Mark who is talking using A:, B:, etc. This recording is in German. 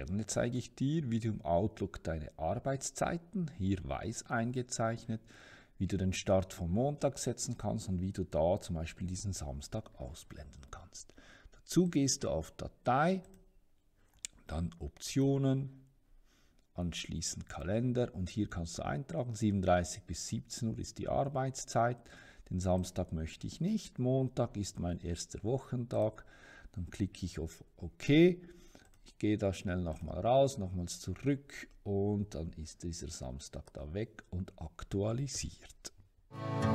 A: Gerne zeige ich dir, wie du im Outlook deine Arbeitszeiten, hier weiß eingezeichnet, wie du den Start vom Montag setzen kannst und wie du da zum Beispiel diesen Samstag ausblenden kannst. Dazu gehst du auf Datei, dann Optionen, anschließend Kalender und hier kannst du eintragen, 37 bis 17 Uhr ist die Arbeitszeit, den Samstag möchte ich nicht, Montag ist mein erster Wochentag, dann klicke ich auf OK, ich gehe da schnell nochmal raus, nochmals zurück und dann ist dieser Samstag da weg und aktualisiert.